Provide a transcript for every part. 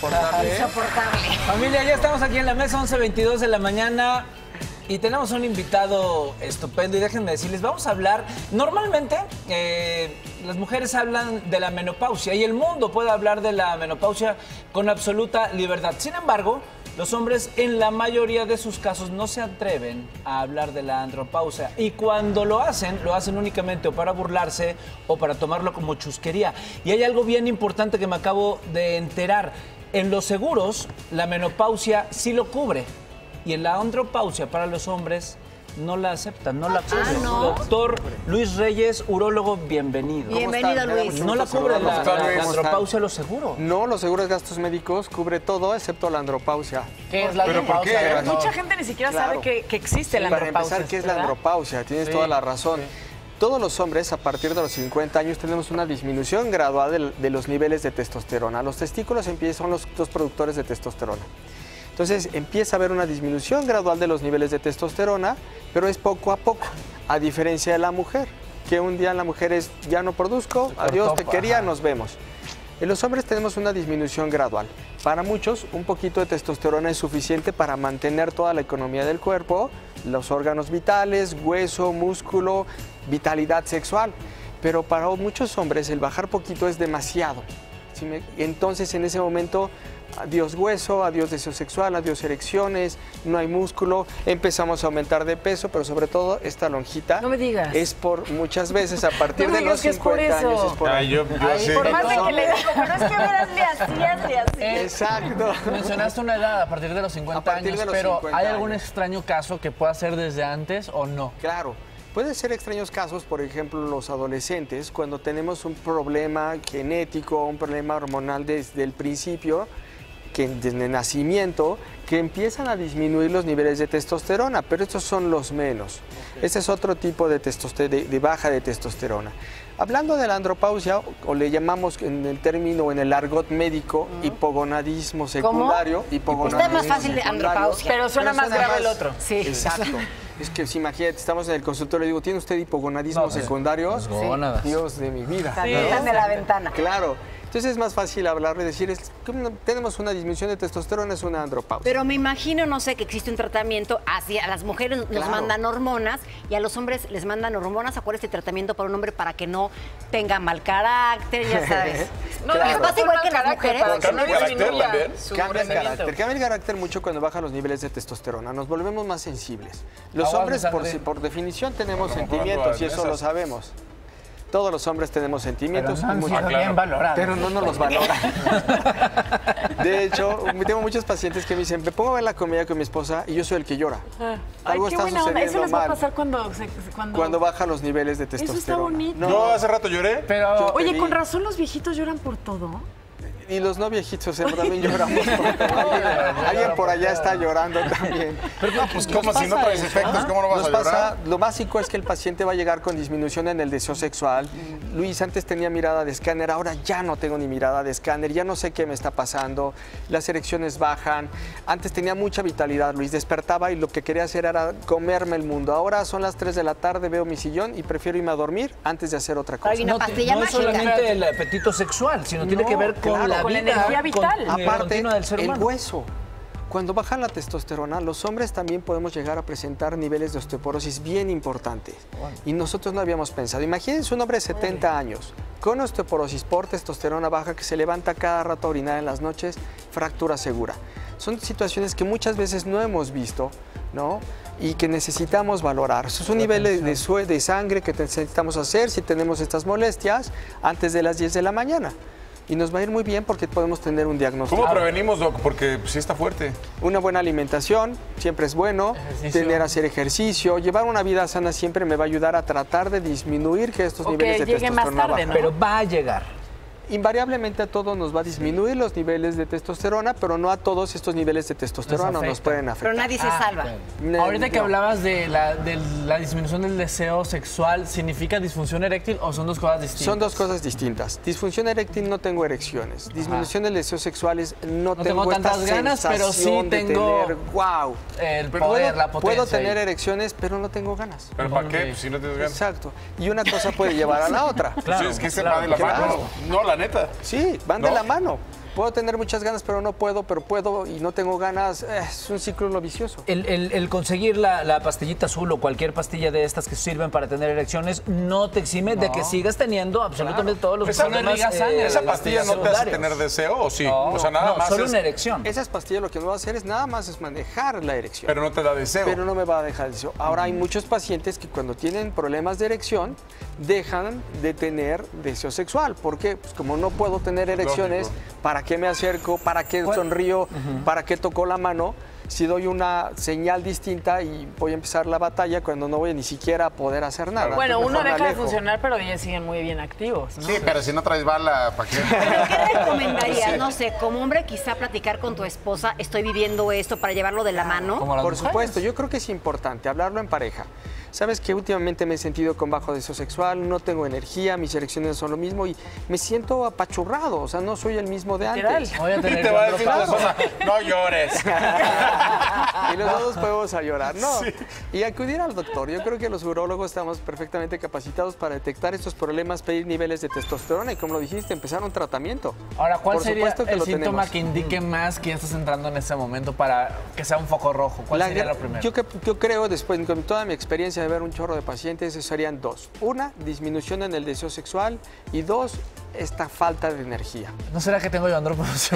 insoportable. Insoportable. Familia, ya estamos aquí en la mesa, 11:22 de la mañana. Y tenemos un invitado estupendo y déjenme decirles, vamos a hablar, normalmente las mujeres hablan de la menopausia y el mundo puede hablar de la menopausia con absoluta libertad. Sin embargo, los hombres en la mayoría de sus casos no se atreven a hablar de la andropausia y cuando lo hacen únicamente o para burlarse o para tomarlo como chusquería. Y hay algo bien importante que me acabo de enterar. En los seguros, la menopausia sí lo cubre. Y en la andropausia para los hombres no la aceptan, no la cubren. ¿no? Doctor Luis Reyes, urólogo, bienvenido. Bienvenido, Luis. No la cubre la ¿Cómo andropausia los seguros. No, los seguros de gastos médicos cubre todo excepto la andropausia. ¿Qué es la ¿Pero por andropausia? qué? Pero mucha gente ni siquiera sabe que existe la Para andropausia. empezar, ¿qué es la ¿verdad? andropausia? Tienes toda la razón. Todos los hombres a partir de los 50 años tenemos una disminución gradual de los niveles de testosterona. Los testículos son los dos productores de testosterona. Entonces empieza a haber una disminución gradual de los niveles de testosterona, pero es poco a poco, a diferencia de la mujer, que un día la mujer es, ya no produzco, adiós, te quería, nos vemos. En los hombres tenemos una disminución gradual. Para muchos, un poquito de testosterona es suficiente para mantener toda la economía del cuerpo, los órganos vitales, hueso, músculo, vitalidad sexual. Pero para muchos hombres el bajar poquito es demasiado. Entonces en ese momento, adiós hueso, adiós deseo sexual, adiós erecciones, no hay músculo, empezamos a aumentar de peso, pero sobre todo esta lonjita No me digas. es por muchas veces a partir No me de los digas que es por 50 años. eso. Es por Yo sí. Por más de que le digo, pero es que verás, le así. Exacto. Mencionaste una edad a partir de los 50 A partir años, de los pero 50 ¿hay algún años. extraño caso que pueda ser desde antes o no? Claro. Pueden ser extraños casos, por ejemplo, los adolescentes, cuando tenemos un problema genético, un problema hormonal desde el principio, que desde el nacimiento, que empiezan a disminuir los niveles de testosterona, pero estos son los menos. Este es otro tipo de baja de testosterona. Hablando de la andropausia, o le llamamos en el término, en el argot médico, hipogonadismo secundario. Hipogonadismo Está más fácil de secundario. andropausia. Pero suena más grave el otro. Sí. Exacto. Es que si imagínate, estamos en el consultorio y digo, ¿tiene usted hipogonadismo secundario? Las gónadas. Dios de mi vida. Están de la ventana. Claro. Entonces es más fácil hablar y decir, tenemos una disminución de testosterona, es una andropausia. Pero me imagino, no sé, que existe un tratamiento hacia a las mujeres nos Claro. mandan hormonas y a los hombres les mandan hormonas. ¿Cuál es este tratamiento para un hombre para que no tenga mal carácter? Ya sabes. No, Claro. les Pasa igual que las mujeres. Para que no ¿Cambia el disminuya carácter también? su Cambia el rendimiento. carácter. Cambia el carácter mucho cuando bajan los niveles de testosterona. Nos volvemos más sensibles. Los Aguas de hombres, sangre. por definición, tenemos Como sentimientos y cuando eso lo esas- sabemos. Todos los hombres tenemos sentimientos. Pero no han y sido mucho- bien valorados. Pero no nos los valoran. De hecho, tengo muchos pacientes que me dicen, me pongo a ver la comida con mi esposa y yo soy el que llora. Ay, Algo qué está buena onda. Eso sucediendo les va a mal pasar cuando cuando bajan los niveles de Eso testosterona. está bonito. No, Yo hace rato lloré. Pero Yo- Oye, te con vi. razón los viejitos lloran por todo. Y los no viejitos, también lloramos. Alguien por allá está llorando también. Pero no, pues como si no traes efectos, ¿cómo no vas Nos a llorar? pasa, lo básico es que el paciente va a llegar con disminución en el deseo sexual. Luis, antes tenía mirada de escáner, ahora ya no tengo ni mirada de escáner, ya no sé qué me está pasando, las erecciones bajan. Antes tenía mucha vitalidad, Luis, despertaba y lo que quería hacer era comerme el mundo. Ahora son las 3 de la tarde, veo mi sillón y prefiero irme a dormir antes de hacer otra cosa. Hay una No, pastilla no es mágica. solamente el apetito sexual, sino tiene que ver con claro. la Con la vida, energía vital. Aparte, continua del ser el humano. hueso. Cuando baja la testosterona, los hombres también podemos llegar a presentar niveles de osteoporosis bien importantes. Y nosotros no habíamos pensado. Imagínense un hombre de 70 años con osteoporosis por testosterona baja que se levanta cada rato a orinar en las noches, fractura segura. Son situaciones que muchas veces no hemos visto, ¿no? Y que necesitamos valorar. Eso es un nivel de sangre que necesitamos hacer si tenemos estas molestias antes de las 10 de la mañana. Y nos va a ir muy bien porque podemos tener un diagnóstico. ¿Cómo prevenimos, Doc? Porque sí está fuerte. Una buena alimentación siempre es bueno, hacer ejercicio, llevar una vida sana siempre me va a ayudar a tratar de disminuir que estos O niveles que de llegue más testosterona tarde, bajen. ¿no? Pero va a llegar. Invariablemente a todos nos va a disminuir los niveles de testosterona, pero no a todos estos niveles de testosterona nos afecta. pueden afectar. Pero nadie se salva. ahorita que No. hablabas de la disminución del deseo sexual, ¿significa disfunción eréctil o son dos cosas distintas? Son dos cosas distintas. Disfunción eréctil, no tengo erecciones. Disminución del deseo sexual es no tengo tantas esta ganas, pero sí sensación de tengo tener, wow. el poder, la potencia. Puedo tener ahí. erecciones, pero no tengo ganas. ¿Pero para qué? Ok. Pues si no tienes ganas. Exacto. Y una cosa puede llevar a la otra. Sí, es que se va de la claro. mano. No, la neta. Sí, van de ¿No? la mano. Puedo tener muchas ganas, pero no puedo, pero puedo y no tengo ganas. Es un ciclo vicioso. El conseguir la pastillita azul o cualquier pastilla de estas que sirven para tener erecciones no te exime de que sigas teniendo absolutamente todos los problemas. ¿Esa pastilla no te hace tener deseo o sí? No, o sea, nada más solo una erección. Esas pastillas lo que me va a hacer es nada más es manejar la erección. Pero no te da deseo. Pero no me va a dejar el deseo. Ahora hay muchos pacientes que cuando tienen problemas de erección dejan de tener deseo sexual. ¿Por qué? Pues como no puedo tener erecciones, ¿para qué me acerco? ¿Para qué sonrío? ¿Para qué toco la mano? Si doy una señal distinta y voy a empezar la batalla cuando no voy ni siquiera a poder hacer nada. Bueno, Mejor uno me deja de alejo. funcionar, pero ellos siguen muy bien activos, ¿no? Sí, pero si no traes bala, ¿para qué? ¿Pero qué recomendarías? No sé, como hombre quizá platicar con tu esposa, estoy viviendo esto para llevarlo de la mano. Como las Por mujeres. supuesto, yo creo que es importante hablarlo en pareja. Sabes que últimamente me he sentido con bajo deseo sexual, no tengo energía, mis erecciones son lo mismo y me siento apachurrado, o sea, no soy el mismo de antes. Voy a Y tener te va a decir tu andropausia. esposa, no llores. Y los dos podemos a llorar, no. Y acudir al doctor. Yo creo que los urólogos estamos perfectamente capacitados para detectar estos problemas, pedir niveles de testosterona y, como lo dijiste, empezar un tratamiento. Ahora, ¿cuál Por sería supuesto que el lo síntoma tenemos. que indique más que ya estás entrando en ese momento para que sea un foco rojo? ¿Cuál sería lo primero? Yo creo, después, con toda mi experiencia de ver un chorro de pacientes, eso serían dos. Una, disminución en el deseo sexual y dos, esta falta de energía. ¿No será que tengo yo andropausia?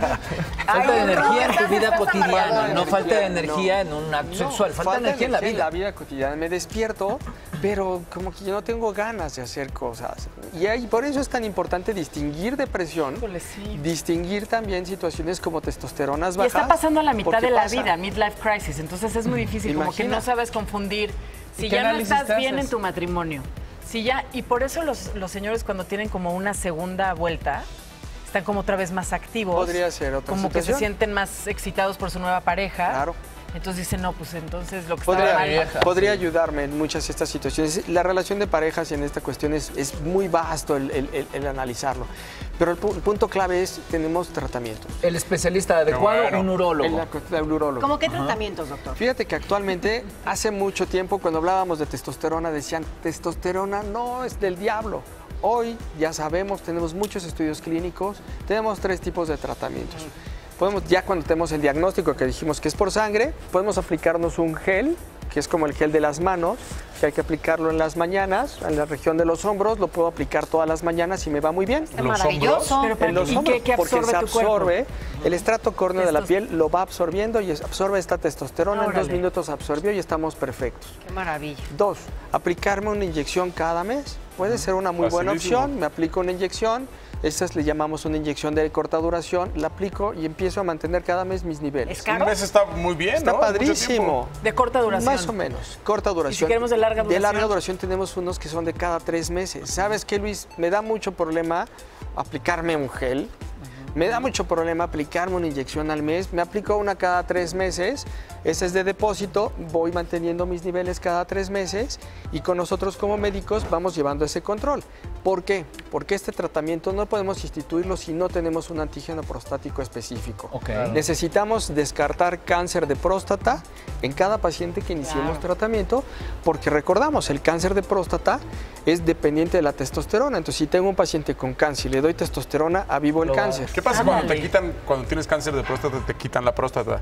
Falta de energía en tu vida cotidiana, no falta de energía en un acto sexual, falta de energía en la vida. En la vida cotidiana. Me despierto, pero como que yo no tengo ganas de hacer cosas. Y ahí, por eso es tan importante distinguir depresión, Híjole, sí. distinguir también situaciones como testosteronas Y bajas. está pasando a la mitad porque de la pasa. vida, midlife crisis. Entonces es muy difícil, como que Imagina. no sabes confundir. Si ¿Qué ya no análisis estás te bien haces? en tu matrimonio, si ya, y por eso los señores cuando tienen como una segunda vuelta, están como otra vez más activos. Podría ser otra Como que se situación. sienten más excitados por su nueva pareja. Claro. Entonces dicen, no, pues entonces lo que estaba mal. Podría ayudarme en muchas de estas situaciones. La relación de parejas en esta cuestión es muy vasto el analizarlo. Pero el punto clave es, tenemos tratamientos. El especialista adecuado, bueno. un urólogo. El urólogo. ¿Cómo qué tratamientos, doctor? Fíjate que actualmente, hace mucho tiempo, cuando hablábamos de testosterona, decían, testosterona no es del diablo. Hoy ya sabemos, tenemos muchos estudios clínicos, tenemos 3 tipos de tratamientos. Podemos, ya cuando tenemos el diagnóstico que dijimos que es por sangre, podemos aplicarnos un gel, que es como el gel de las manos, que hay que aplicarlo en las mañanas, en la región de los hombros, lo puedo aplicar todas las mañanas y me va muy bien. Es maravilloso. En los ¿y hombros, qué porque se absorbe tu cuerpo? absorbe, el estrato córneo de la piel lo va absorbiendo y absorbe esta testosterona, en 2 Órale. minutos absorbió y estamos perfectos. Qué maravilla. 2, aplicarme una inyección cada mes. Puede ser una muy buena Facilísimo. opción. Me aplico una inyección. Estas le llamamos una inyección de corta duración. La aplico y empiezo a mantener cada mes mis niveles. ¿Es caro? Un mes está muy bien, Está ¿no? Mucho padrísimo. De corta duración. Más o menos, corta duración. queremos de larga De larga duración? duración tenemos unos que son de cada 3 meses. ¿Sabes qué, Luis? Me da mucho problema aplicarme un gel. Me da mucho problema aplicarme una inyección al mes. Me aplico una cada 3 meses. Ese es de depósito. Voy manteniendo mis niveles cada 3 meses. Y con nosotros como médicos vamos llevando ese control. ¿Por qué? Porque este tratamiento no podemos instituirlo si no tenemos un antígeno prostático específico. Ok. Necesitamos descartar cáncer de próstata en cada paciente que iniciemos tratamiento, porque recordamos, el cáncer de próstata es dependiente de la testosterona. Entonces, si tengo un paciente con cáncer y le doy testosterona, avivo el cáncer. ¿Qué pasa cuando cuando tienes cáncer de próstata, te quitan la próstata?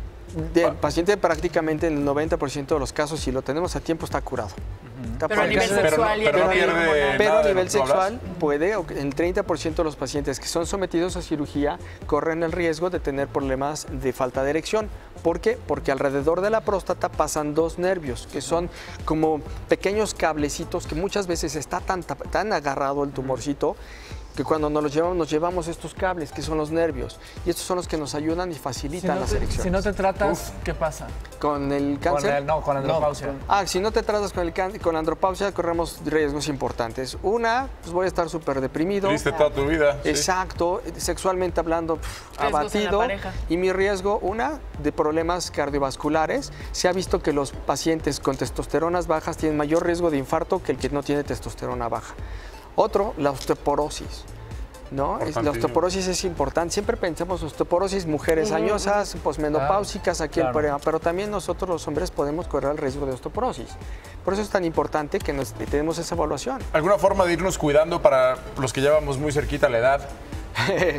Del paciente prácticamente en el 90% de los casos, si lo tenemos a tiempo, está curado. Está Pero a nivel padrísimo. sexual y a pero no nivel pierde hormonal. Pero nada a de nivel lo que tú hablas. sexual puede, o el 30% de los pacientes que son sometidos a cirugía corren el riesgo de tener problemas de falta de erección. ¿Por qué? Porque alrededor de la próstata pasan 2 nervios, que son como pequeños cablecitos que muchas veces está tan agarrado el tumorcito que cuando nos llevamos estos cables, que son los nervios, y estos son los que nos ayudan y facilitan las erecciones. Si no te tratas, ¿qué pasa? Con el cáncer. Con andropausia. Si no te tratas con la andropausia, corremos riesgos importantes. Una, pues voy a estar súper deprimido. Triste toda tu vida. sí. Exacto, sexualmente hablando, Riesgos en la abatido. pareja. Y mi riesgo, una, de problemas cardiovasculares. Se ha visto que los pacientes con testosteronas bajas tienen mayor riesgo de infarto que el que no tiene testosterona baja. Otro, la osteoporosis. ¿No? La Importantísimo. osteoporosis es importante. Siempre pensamos osteoporosis, mujeres añosas, posmenopáusicas, aquí el problema. Pero también nosotros los hombres podemos correr el riesgo de osteoporosis. Por eso es tan importante que tenemos esa evaluación. ¿Alguna forma de irnos cuidando para los que llevamos muy cerquita la edad?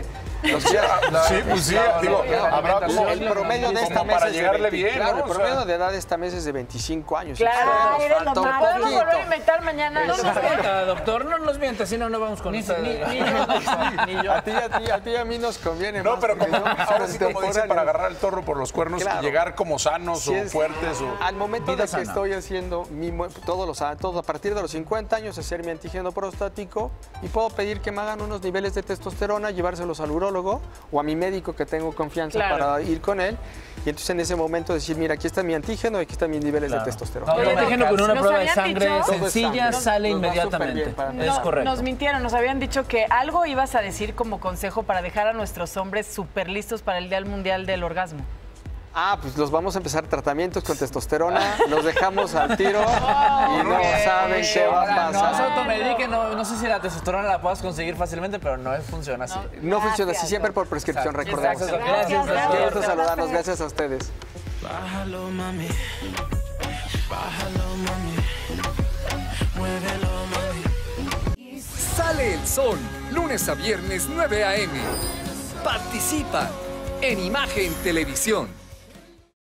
Sí, pues sí, digo, habrá como El promedio de esta como mes para es de llegarle 20, bien, claro, ¿no? el promedio de edad de esta mes es de 25 años. Claro, Nos eres falta lo un malo. Podemos poquito. volver a inventar mañana. No nos mienta, doctor, no nos mienta, si no, no vamos con usted. Ni yo. A ti y a mí nos conviene No, más, pero porque como, somos ahora sí, como dicen, contemporáneos. para agarrar el toro por los cuernos Claro. y llegar como sanos Sí o es- fuertes. Al momento Vida de que sana. estoy haciendo todo a partir de los 50 años hacer mi antígeno prostático y puedo pedir que me hagan unos niveles de testosterona, llevárselos al urólogo o a mi médico que tengo confianza Claro. para ir con él y entonces en ese momento decir, mira, aquí está mi antígeno y aquí están mis niveles de testosterona. No, el antígeno con una Nos prueba de habían sangre dicho- sencilla Nos- sale nos va inmediatamente. superbién para Es correcto. Nos mintieron, nos habían dicho que algo ibas a decir como consejo para dejar a nuestros hombres súper listos para el Día Mundial del Orgasmo. Ah, pues los vamos a empezar tratamientos con testosterona, los dejamos al tiro y no saben qué va a No se pasar. automedique, no sé si la testosterona la puedas conseguir fácilmente, pero no funciona así. No funciona así, siempre por prescripción, recordemos. Exacto, gracias, Qué gusto doctor. saludarnos, gracias a ustedes. Bájalo, mami. Bájalo, mami. Muévelo, mami. Sale el sol, lunes a viernes 9 a.m. Participa en Imagen Televisión.